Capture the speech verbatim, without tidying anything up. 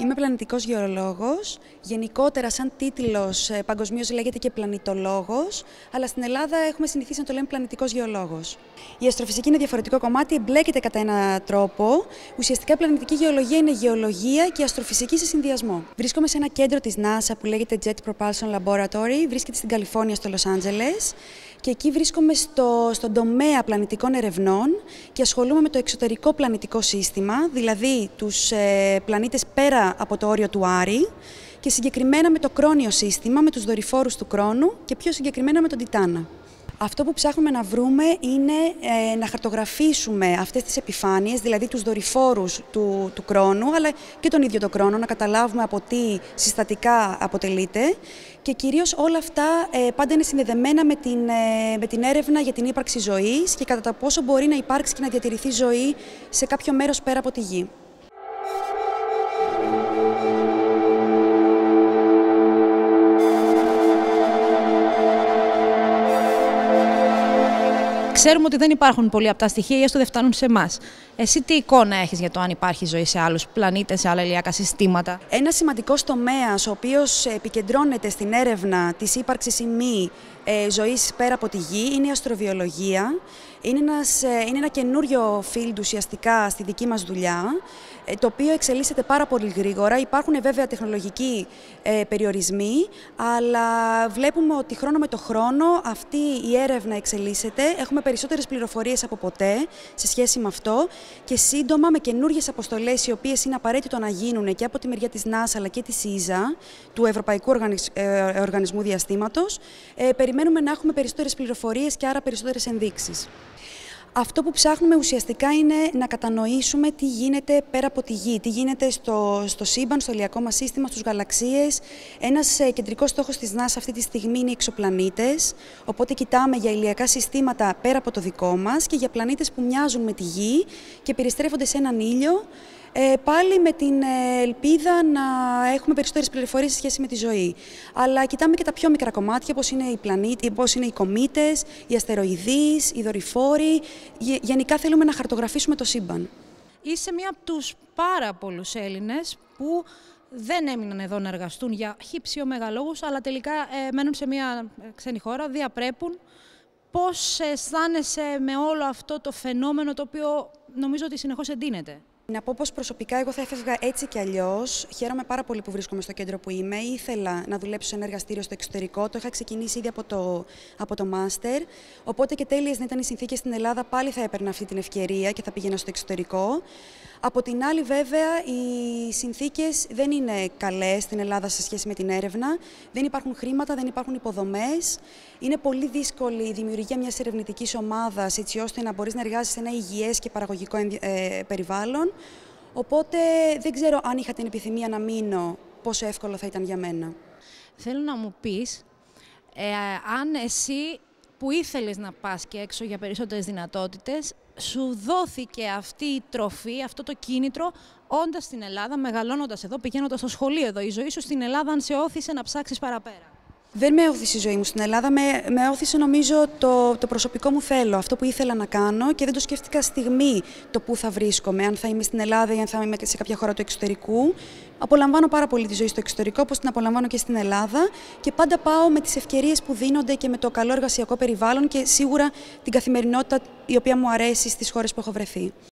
Είμαι πλανητικός γεωλόγος. Γενικότερα, σαν τίτλος, παγκοσμίως λέγεται και πλανητολόγος, αλλά στην Ελλάδα έχουμε συνηθίσει να το λέμε πλανητικός γεωλόγος. Η αστροφυσική είναι διαφορετικό κομμάτι, εμπλέκεται κατά έναν τρόπο. Ουσιαστικά, πλανητική γεωλογία είναι γεωλογία και αστροφυσική σε συνδυασμό. Βρίσκομαι σε ένα κέντρο της NASA που λέγεται Jet Propulsion Laboratory, βρίσκεται στην Καλιφόρνια, στο Λος Άντζελες. Και εκεί βρίσκομαι στο, στον τομέα πλανητικών ερευνών και ασχολούμαι με το εξωτερικό πλανητικό σύστημα, δηλαδή τους ε, πλανήτες πέρα από το όριο του Άρη και συγκεκριμένα με το κρόνιο σύστημα, με τους δορυφόρους του Κρόνου και πιο συγκεκριμένα με τον Τιτάνα. Αυτό που ψάχνουμε να βρούμε είναι ε, να χαρτογραφήσουμε αυτές τις επιφάνειες, δηλαδή τους δορυφόρους του, του Κρόνου, αλλά και τον ίδιο τον Κρόνο, να καταλάβουμε από τι συστατικά αποτελείται. Και κυρίως όλα αυτά ε, πάντα είναι συνδεδεμένα με την, ε, με την έρευνα για την ύπαρξη ζωής και κατά το πόσο μπορεί να υπάρξει και να διατηρηθεί ζωή σε κάποιο μέρος πέρα από τη Γη. Ξέρουμε ότι δεν υπάρχουν πολλοί από τα στοιχεία ή έστω δεν φτάνουν σε εμάς. Εσύ τι εικόνα έχεις για το αν υπάρχει ζωή σε άλλους πλανήτες, σε άλλα ηλιακά συστήματα? Ένα σημαντικός τομέας, ο οποίος επικεντρώνεται στην έρευνα της ύπαρξης ή μη ε, ζωής πέρα από τη Γη, είναι η αστροβιολογία. Είναι, ένας, είναι ένα καινούριο field ουσιαστικά στη δική μας δουλειά, το οποίο εξελίσσεται πάρα πολύ γρήγορα. Υπάρχουν βέβαια τεχνολογικοί ε, περιορισμοί, αλλά βλέπουμε ότι χρόνο με το χρόνο αυτή η έρευνα εξελίσσεται. Έχουμε περισσότερες πληροφορίες από ποτέ σε σχέση με αυτό και σύντομα με καινούργιες αποστολές, οι οποίες είναι απαραίτητο να γίνουν και από τη μεριά της NASA αλλά και της ΙΖΑ, του Ευρωπαϊκού Οργανισμού Διαστήματος, ε, περιμένουμε να έχουμε περισσότερες πληροφορίες και άρα περισσότερες ενδείξεις. Αυτό που ψάχνουμε ουσιαστικά είναι να κατανοήσουμε τι γίνεται πέρα από τη Γη, τι γίνεται στο, στο σύμπαν, στο ηλιακό μας σύστημα, στους γαλαξίες. Ένας ε, κεντρικός στόχος της NASA αυτή τη στιγμή είναι οι εξωπλανήτες, οπότε κοιτάμε για ηλιακά συστήματα πέρα από το δικό μας και για πλανήτες που μοιάζουν με τη Γη και περιστρέφονται σε έναν ήλιο, Ε, πάλι με την ελπίδα να έχουμε περισσότερες πληροφορίες σε σχέση με τη ζωή. Αλλά κοιτάμε και τα πιο μικρά κομμάτια, όπως είναι οι πλανήτες, όπως είναι οι κομήτες, οι αστεροειδείς, οι δορυφόροι. Γενικά θέλουμε να χαρτογραφήσουμε το σύμπαν. Είσαι μία από τους πάρα πολλούς Έλληνες που δεν έμειναν εδώ να εργαστούν για χύψιο μεγαλόγους, αλλά τελικά ε, μένουν σε μία ξένη χώρα, διαπρέπουν. Πώς αισθάνεσαι με όλο αυτό το φαινόμενο, το οποίο νομίζω ότι συνεχώς εντείνεται? Να πω πως προσωπικά εγώ θα έφευγα έτσι κι αλλιώς. Χαίρομαι πάρα πολύ που βρίσκομαι στο κέντρο που είμαι. Ήθελα να δουλέψω σε ένα εργαστήριο στο εξωτερικό. Το είχα ξεκινήσει ήδη από το, από το μάστερ. Οπότε και τέλειες να ήταν οι συνθήκες στην Ελλάδα, πάλι θα έπαιρνα αυτή την ευκαιρία και θα πήγαινα στο εξωτερικό. Από την άλλη, βέβαια, οι συνθήκες δεν είναι καλές στην Ελλάδα σε σχέση με την έρευνα. Δεν υπάρχουν χρήματα, δεν υπάρχουν υποδομές. Είναι πολύ δύσκολη η δημιουργία μιας ερευνητικής ομάδας, έτσι ώστε να μπορείς να εργάζεσαι σε ένα υγιές και παραγωγικό ε, περιβάλλον. Οπότε δεν ξέρω αν είχα την επιθυμία να μείνω, πόσο εύκολο θα ήταν για μένα. Θέλω να μου πεις, ε, αν εσύ που ήθελες να πας και έξω για περισσότερες δυνατότητες, σου δόθηκε αυτή η τροφή, αυτό το κίνητρο, όντας στην Ελλάδα, μεγαλώνοντας εδώ, πηγαίνοντας στο σχολείο εδώ. Η ζωή σου στην Ελλάδα, αν σε όθησε να ψάξεις παραπέρα? Δεν με όθησε η ζωή μου στην Ελλάδα, με, με όθησε νομίζω το, το προσωπικό μου θέλω, αυτό που ήθελα να κάνω και δεν το σκέφτηκα στιγμή το πού θα βρίσκομαι, αν θα είμαι στην Ελλάδα ή αν θα είμαι σε κάποια χώρα του εξωτερικού. Απολαμβάνω πάρα πολύ τη ζωή στο εξωτερικό, όπως την απολαμβάνω και στην Ελλάδα και πάντα πάω με τις ευκαιρίες που δίνονται και με το καλό εργασιακό περιβάλλον και σίγουρα την καθημερινότητα η οποία μου αρέσει στις χώρες που έχω βρεθεί.